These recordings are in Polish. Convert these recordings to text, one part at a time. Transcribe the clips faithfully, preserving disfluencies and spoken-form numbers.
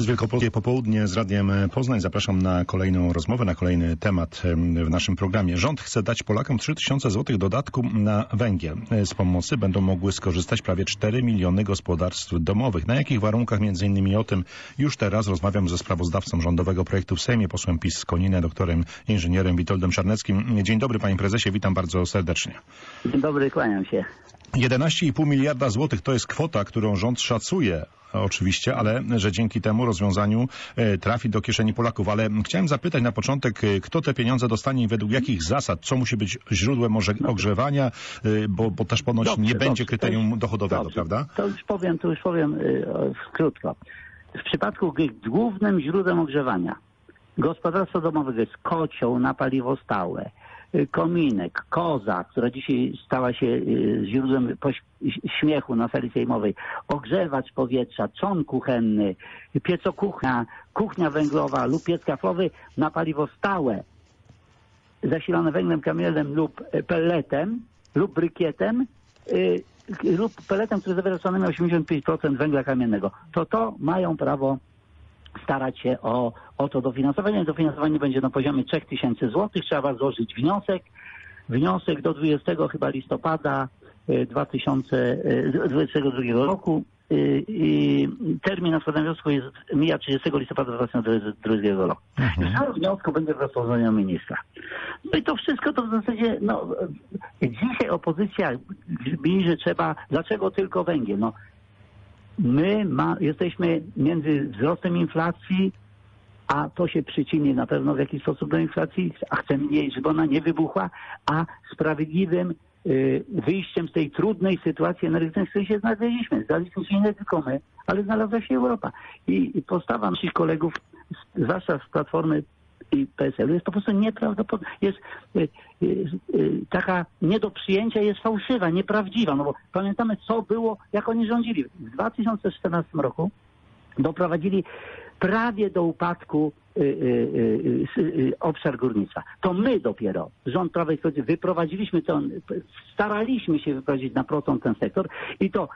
Z Wielkopolskie popołudnie z Radiem Poznań. Zapraszam na kolejną rozmowę, na kolejny temat w naszym programie. Rząd chce dać Polakom trzy tysiące złotych dodatku na węgiel. Z pomocy będą mogły skorzystać prawie cztery miliony gospodarstw domowych. Na jakich warunkach? Między innymi o tym już teraz rozmawiam ze sprawozdawcą rządowego projektu w Sejmie, posłem PiS z Konina, doktorem inżynierem Witoldem Czarneckim. Dzień dobry, panie prezesie, witam bardzo serdecznie. Dzień dobry, kłaniam się. jedenaście i pół miliarda złotych to jest kwota, którą rząd szacuje. Oczywiście, ale że dzięki temu rozwiązaniu e, trafi do kieszeni Polaków. Ale chciałem zapytać na początek, e, kto te pieniądze dostanie i według jakich zasad, co musi być źródłem może ogrzewania, e, bo, bo też ponoć dobrze, nie dobrze, będzie kryterium już, dochodowego, dobrze, prawda? To już powiem, to już powiem y, krótko. W przypadku, gdy głównym źródłem ogrzewania gospodarstwa domowego jest kocioł na paliwo stałe, kominek, koza, która dzisiaj stała się źródłem śmiechu na sali sejmowej, ogrzewacz powietrza, trzon kuchenny, piecokuchnia, kuchnia węglowa lub piec kaflowy na paliwo stałe, zasilane węglem kamiennym lub pelletem lub brykietem, yy, lub pelletem, który zawiera co najmniej osiemdziesiąt pięć procent węgla kamiennego. To to mają prawo starać się o, o to dofinansowanie. Dofinansowanie będzie na poziomie trzy tysiące złotych. Trzeba złożyć wniosek. Wniosek do dwudziestego chyba listopada dwa tysiące dwudziestego drugiego roku. I termin na składanie wniosku jest, mija trzydziestego listopada dwa tysiące dwudziestego drugiego roku. Mhm. Cały wniosku będzie w rozporządzeniu ministra. No i to wszystko to w zasadzie, no, dzisiaj opozycja mówi, że trzeba, dlaczego tylko węgiel? No, my ma, jesteśmy między wzrostem inflacji, a to się przyczyni na pewno w jakiś sposób do inflacji, a chcemy jej, żeby ona nie wybuchła, a sprawiedliwym y, wyjściem z tej trudnej sytuacji energetycznej, w której się znaleźliśmy. Znaleźliśmy się nie tylko my, ale znalazła się Europa. I, i postawa naszych kolegów, zwłaszcza z Platformy i P S L-u, jest po prostu nieprawdopodobna. Jest y, y, y, taka nie do przyjęcia, jest fałszywa, nieprawdziwa. No bo pamiętamy, co było, jak oni rządzili. W dwa tysiące czternastym roku doprowadzili prawie do upadku y, y, y, y, obszar górnictwa. To my dopiero, rząd Prawa i Sprawiedliwości, wyprowadziliśmy to, staraliśmy się wyprowadzić na procent ten sektor i to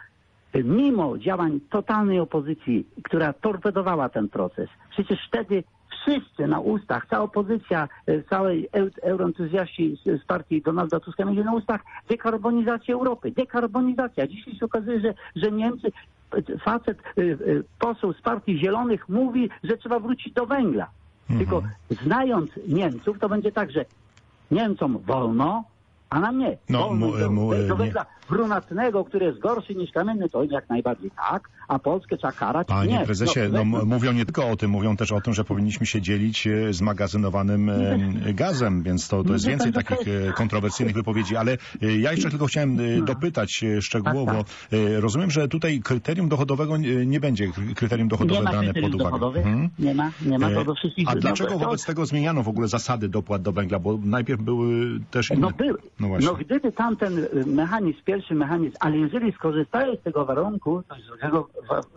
mimo działań totalnej opozycji, która torpedowała ten proces. Przecież wtedy wszyscy na ustach, cała opozycja, całej euroentuzjaści z partii Donalda Tuska mieli na ustach dekarbonizację Europy. Dekarbonizacja. Dzisiaj się okazuje, że, że Niemcy, facet, poseł z partii Zielonych mówi, że trzeba wrócić do węgla. Mhm. Tylko znając Niemców, to będzie tak, że Niemcom wolno, a nam nie. No, mu, do, mu, do węgla nie. brunatnego, który jest gorszy niż kamienny, to jak najbardziej tak, a Polskę trzeba karać. Panie nie. prezesie, no, no, mówią nie tylko o tym, mówią też o tym, że powinniśmy się dzielić zmagazynowanym e, gazem, więc to, to jest więcej takich kontrowersyjnych wypowiedzi, ale e, ja jeszcze tylko chciałem e, dopytać e, szczegółowo. E, rozumiem, że tutaj kryterium dochodowego nie, nie będzie kryterium dochodowe nie ma brane pod uwagę. Hmm? Nie ma, nie ma to do wszystkich. A dlaczego no, wobec to... tego zmieniano w ogóle zasady dopłat do węgla? Bo najpierw były też inne. No, były. No, właśnie. No gdyby tamten mechanizm, pierwszy mechanizm, ale jeżeli skorzystałeś z tego warunku, to z tego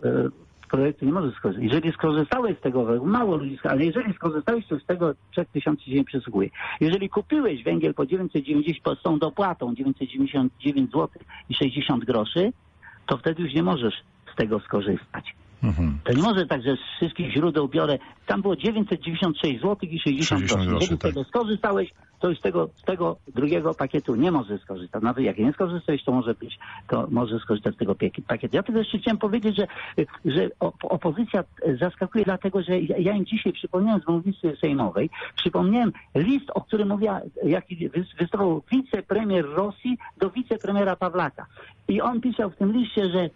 projektu nie możesz skorzystać. Jeżeli skorzystałeś z tego warunku, mało ludzi, ale jeżeli skorzystałeś, to z tego trzy tysiące nie przysługuje. Jeżeli kupiłeś węgiel po dziewięćset dziewięćdziesiąt, z tą dopłatą dziewięćset dziewięćdziesiąt dziewięć złotych i sześćdziesiąt groszy, to wtedy już nie możesz z tego skorzystać. Mhm. To nie może tak, że z wszystkich źródeł biorę, tam było dziewięćset dziewięćdziesiąt sześć złotych i sześćdziesiąt groszy. Jeżeli z tego tak. skorzystałeś, to już z tego, z tego drugiego pakietu nie możesz skorzystać. Nawet jak nie skorzystałeś, to może być, to możesz skorzystać z tego pakietu. Ja tylko jeszcze chciałem powiedzieć, że, że opozycja zaskakuje, dlatego że ja im dzisiaj przypomniałem z mównicy sejmowej, przypomniałem list, o którym mówiła, jaki wysłał wicepremier Rosji do wicepremiera Pawlaka. I on pisał w tym liście, że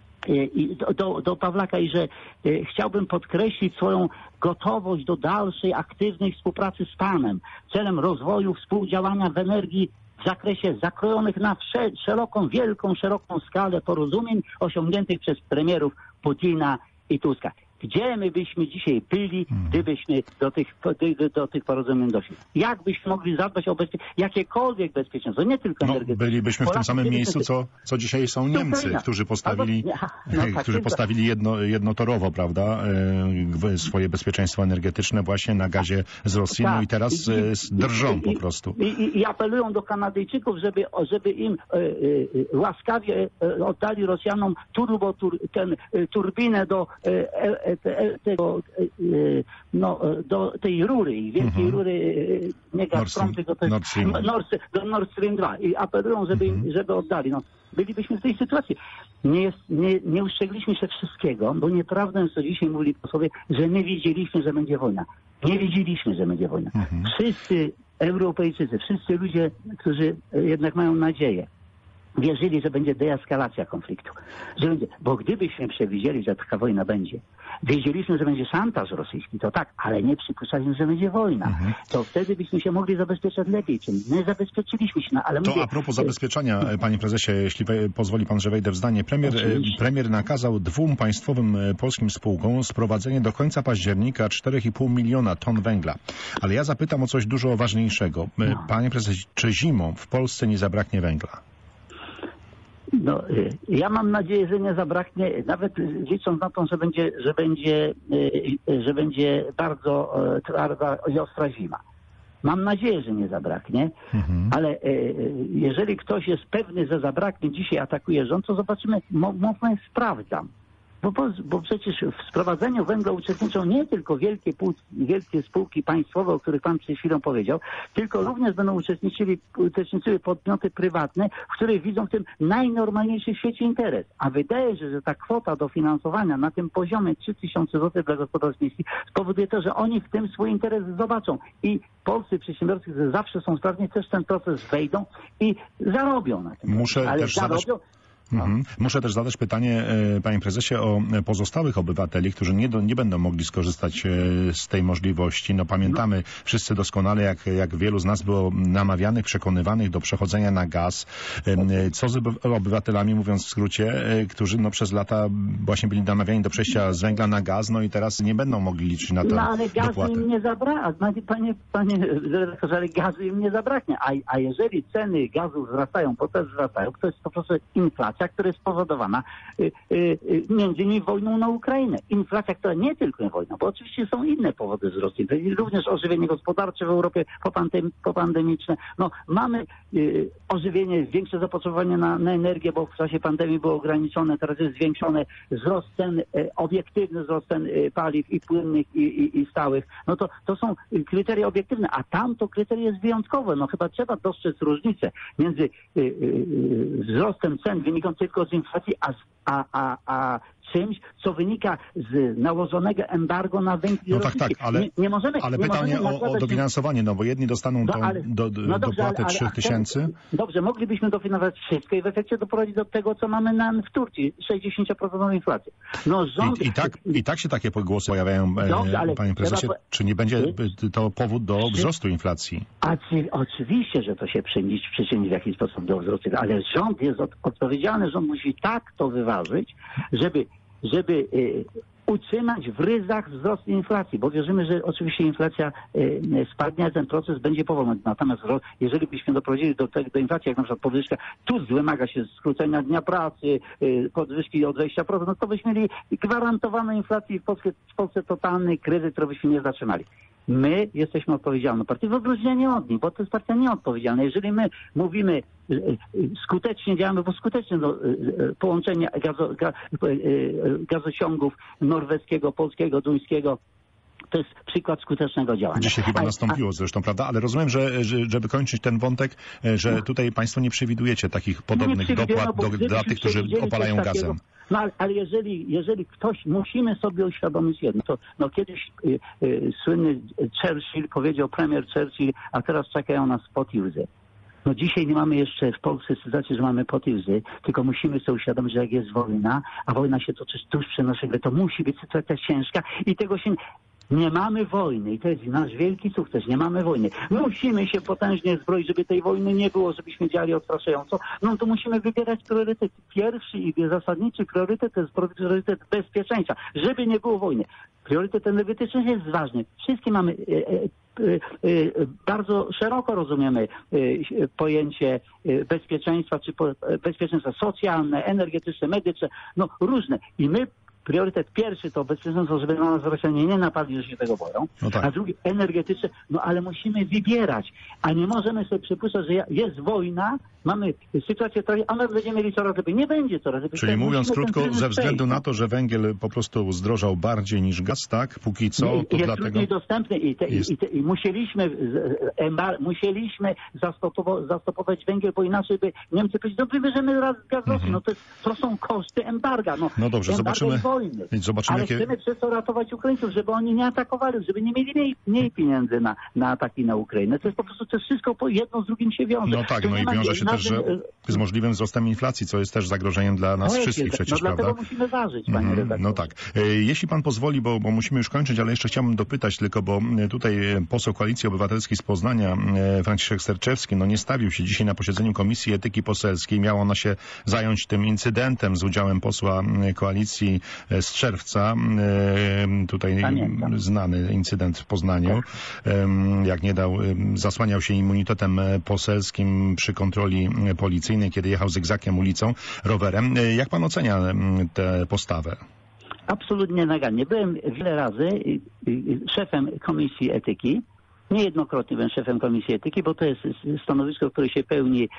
I do, do, do Pawlaka i że e, chciałbym podkreślić swoją gotowość do dalszej, aktywnej współpracy z Panem celem rozwoju współdziałania w energii w zakresie zakrojonych na wsze, szeroką, wielką, szeroką skalę porozumień osiągniętych przez premierów Putina i Tuska. Gdzie my byśmy dzisiaj byli, gdybyśmy do tych, do, do tych porozumień doszli? Jak byśmy mogli zadbać o bezpie... jakiekolwiek bezpieczeństwo, nie tylko energetyczne. No, bylibyśmy w tym samym miejscu, co, co dzisiaj są Niemcy, którzy postawili, Albo, no, tak, którzy postawili jedno, jednotorowo, prawda, swoje bezpieczeństwo energetyczne właśnie na gazie z Rosji, tak. No i teraz I, drżą i, po prostu. I, i, I apelują do Kanadyjczyków, żeby, żeby im e, e, łaskawie oddali Rosjanom turbo, tur, ten, e, turbinę do e, te, tego, no, do tej rury, wielkiej mhm. rury, nie Gazprom, tylko to jest Nord Stream. Nord, do Nord Stream dwa i apelują, żeby, mhm. żeby oddali. No, bylibyśmy w tej sytuacji. Nie, jest, nie, nie ustrzegliśmy się wszystkiego, bo nieprawdą jest, co dzisiaj mówili posłowie, że my wiedzieliśmy, że będzie wojna. Nie wiedzieliśmy, że będzie wojna. Mhm. Wszyscy Europejczycy, wszyscy ludzie, którzy jednak mają nadzieję, wierzyli, że będzie deeskalacja konfliktu. Że będzie, bo gdybyśmy przewidzieli, że taka wojna będzie, wiedzieliśmy, że będzie szantaż rosyjski, to tak, ale nie przypuszczaliśmy, że będzie wojna. Mhm. To wtedy byśmy się mogli zabezpieczać lepiej, czym my zabezpieczyliśmy się. No, ale to mówię, a propos zabezpieczania, panie prezesie, jeśli pozwoli pan, że wejdę w zdanie. Premier, premier nakazał dwóm państwowym polskim spółkom sprowadzenie do końca października czterech i pół miliona ton węgla. Ale ja zapytam o coś dużo ważniejszego. No. Panie prezesie, czy zimą w Polsce nie zabraknie węgla? No, ja mam nadzieję, że nie zabraknie, nawet licząc na to, że będzie, że będzie, że będzie bardzo twarda i ostra zima. Mam nadzieję, że nie zabraknie, mhm. ale jeżeli ktoś jest pewny, że zabraknie, dzisiaj atakuje rząd, to zobaczymy, mówmy, sprawdzam. Bo, bo, bo przecież w sprowadzeniu węgla uczestniczą nie tylko wielkie, wielkie spółki państwowe, o których pan przed chwilą powiedział, tylko również będą uczestniczyli, uczestniczyły podmioty prywatne, w których widzą w tym najnormalniejszy w świecie interes. A wydaje się, że ta kwota dofinansowania na tym poziomie trzy tysiące złotych dla gospodarstw miejskich spowoduje to, że oni w tym swój interes zobaczą. I polscy przedsiębiorcy, którzy zawsze są sprawni, też w ten proces wejdą i zarobią na tym. Muszę Ale też zarobią, zadać... Mhm. Muszę też zadać pytanie, panie prezesie, o pozostałych obywateli, którzy nie, do, nie będą mogli skorzystać z tej możliwości. No pamiętamy no. wszyscy doskonale, jak, jak wielu z nas było namawianych, przekonywanych do przechodzenia na gaz. Co z obywatelami, mówiąc w skrócie, którzy no przez lata właśnie byli namawiani do przejścia z węgla na gaz, no i teraz nie będą mogli liczyć na tę no, ale gazu dopłatę. im nie zabraknie, panie, panie redaktorze, ale gazu im nie zabraknie. A, a jeżeli ceny gazu wzrastają, potem wzrastają, to jest po prostu inflacja, która jest spowodowana y, y, y, między innymi wojną na Ukrainę. Inflacja, która nie tylko wojna, bo oczywiście są inne powody wzrostu. Również ożywienie gospodarcze w Europie popandem, popandemiczne. No, mamy y, ożywienie, większe zapotrzebowanie na, na energię, bo w czasie pandemii było ograniczone, teraz jest zwiększone wzrost cen, y, obiektywny wzrost cen y, paliw i płynnych i, i, i stałych. No to, to są kryteria obiektywne, a tam to kryteria jest wyjątkowe. No chyba trzeba dostrzec różnicę między y, y, wzrostem cen wynikającym tylko z inflacji, a, a, a, a czymś, co wynika z nałożonego embargo na węgiel No rosyjski. tak, tak, ale, nie, nie możemy, ale nie pytanie możemy o, o dofinansowanie, no bo jedni dostaną no, tą ale, do, do, no dobrze, dopłatę trzy tysiące. Dobrze, moglibyśmy dofinansować wszystko i w efekcie doprowadzić do tego, co mamy na, w Turcji, sześćdziesiąt procent inflacji. No, rząd... I, i, tak, I tak się takie głosy pojawiają, dobrze, ale panie prezesie, trzeba... czy nie będzie to powód do wzrostu inflacji? A, oczywiście, że to się przyczyni, przyczyni w jakiś sposób do wzrostu, ale rząd jest od, odpowiedzialny, rząd musi tak to wyważyć, żeby żeby y, utrzymać w ryzach wzrost inflacji, bo wierzymy, że oczywiście inflacja y, spadnie, a ten proces będzie powolny. Natomiast jeżeli byśmy doprowadzili do, do inflacji, jak na przykład podwyżka, tu wymaga się skrócenia dnia pracy, y, podwyżki o dwadzieścia procent, no to byśmy mieli gwarantowaną inflację i w Polsce, w Polsce totalny kryzys, który byśmy nie zatrzymali. My jesteśmy odpowiedzialną partią, w odróżnieniu od nich, bo to jest partia nieodpowiedzialna. Jeżeli my mówimy, skutecznie działamy, bo skutecznie do połączenia gazo, gazociągów norweskiego, polskiego, duńskiego, to jest przykład skutecznego działania. Dzisiaj chyba a, nastąpiło a... zresztą, prawda? Ale rozumiem, że, że żeby kończyć ten wątek, że no. tutaj państwo nie przewidujecie takich podobnych dopłat do, dla tych, którzy opalają gazem. Takiego... No ale, ale jeżeli, jeżeli ktoś, musimy sobie uświadomić jedno, to no kiedyś y, y, słynny Churchill powiedział, premier Churchill, a teraz czekają nas pot i łzy. No dzisiaj nie mamy jeszcze w Polsce sytuacji, że mamy pot i łzy, tylko musimy sobie uświadomić, że jak jest wojna, a wojna się toczy tuż przy naszej grze, to musi być sytuacja ciężka i tego się... Nie mamy wojny i to jest nasz wielki sukces. Nie mamy wojny. Musimy się potężnie zbroić, żeby tej wojny nie było, żebyśmy działali odstraszająco. No to musimy wybierać priorytet. Pierwszy i zasadniczy priorytet to jest priorytet bezpieczeństwa, żeby nie było wojny. Priorytet energetyczny jest ważny. Wszystkie mamy e, e, e, bardzo szeroko rozumiemy e, pojęcie bezpieczeństwa, czy po, bezpieczeństwa socjalne, energetyczne, medyczne, no różne. I my priorytet pierwszy to bezpieczeństwo, żeby na nas Rosjanie nie napadli, że się tego boją, No tak. a drugi energetyczny, no ale musimy wybierać, a nie możemy sobie przypuszczać, że jest wojna, mamy sytuację, a my będziemy mieli coraz lepiej. Nie będzie coraz lepiej. Czyli Musimy mówiąc ten krótko, kryzys ze względu przejść. na to, że węgiel po prostu zdrożał bardziej niż gaz, tak? Póki co, Nie, to jest dlatego... trudniej dostępny i, te, Jest. i, te, i musieliśmy, z- embar, musieliśmy zastopowo, zastopować węgiel, bo inaczej by Niemcy powiedzieli, no wybierzemy raz gaz Rosji. No to, jest, to są koszty embarga. No, No dobrze, embarga zobaczymy- i wojny. zobaczymy, Ale jakie- chcemy przez to ratować Ukraińców, żeby oni nie atakowali, żeby nie mieli mniej, mniej pieniędzy na, na ataki na Ukrainę. To jest po prostu, to jest wszystko po jedno z drugim się wiąże. No tak, To no nie i ma- wiąże się na też tym, że z możliwym wzrostem inflacji, co jest też zagrożeniem dla nas no wszystkich jest, przecież, no dlatego prawda? musimy ważyć, panie Mhm, redaktorze. no tak. E, Jeśli pan pozwoli, bo, bo musimy już kończyć, ale jeszcze chciałbym dopytać tylko, bo e, tutaj e, poseł Koalicji Obywatelskiej z Poznania, e, Franciszek Sterczewski, no nie stawił się dzisiaj na posiedzeniu Komisji Etyki Poselskiej. Miała ona się zająć tym incydentem z udziałem posła e, Koalicji e, z czerwca. E, Tutaj Pamiętam. znany incydent w Poznaniu. Em, Jak nie dał, em, zasłaniał się immunitetem e, poselskim przy kontroli e, policyjnej, kiedy jechał zygzakiem ulicą rowerem. E, Jak pan ocenia em, tę postawę? Absolutnie nagannie. Byłem wiele razy y, y, szefem Komisji Etyki. Niejednokrotnie byłem szefem Komisji Etyki, bo to jest stanowisko, które się pełni y,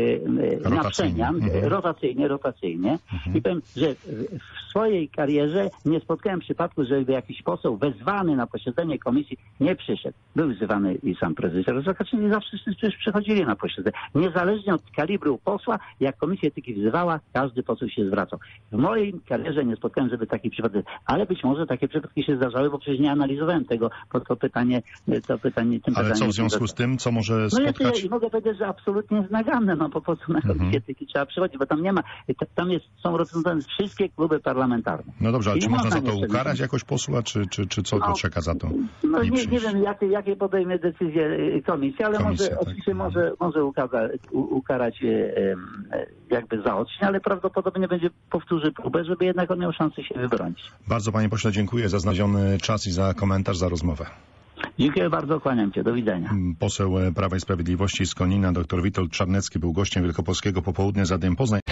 y, na Rotacyjnie. przemian, Mhm. rotacyjnie, rotacyjnie. I powiem, że w swojej karierze nie spotkałem przypadku, żeby jakiś poseł wezwany na posiedzenie komisji nie przyszedł. Był wzywany i sam prezydent Jarosław Kaczyński, zawsze przecież przychodzili na posiedzenie. Niezależnie od kalibru posła, jak Komisja Etyki wzywała, każdy poseł się zwracał. W mojej karierze nie spotkałem, żeby taki przypadek, ale być może takie przypadki się zdarzały, bo przecież nie analizowałem tego, bo to pytanie, to pytanie tym Ale co pytaniem w związku z tym, co może no ja, spotkać? ja mogę powiedzieć, że absolutnie jest naganne, no po prostu na Komisję Etyki trzeba przychodzić, bo tam nie ma, t- tam jest, są reprezentowane wszystkie kluby parlamentarne. No dobrze, ale I czy nie można za można to niestety- ukarać jakoś posła, czy, czy, czy co No, go czeka za to? No nie, nie przyjść? wiem, jakie, jakie podejmie decyzję y, komisja, ale Komisja, może tak. oczywiście może, może ukaza, u, ukarać y, y, jakby zaocznie, ale prawdopodobnie będzie powtórzy próbę, żeby jednak on miał szansę się wybronić. Bardzo panie pośle dziękuję za znaleziony czas i za komentarz, za rozmowę. Dziękuję bardzo, kłaniam się, do widzenia. Poseł Prawa i Sprawiedliwości z Konina, dr Witold Czarnecki był gościem Wielkopolskiego Popołudnia z Radiem Poznań.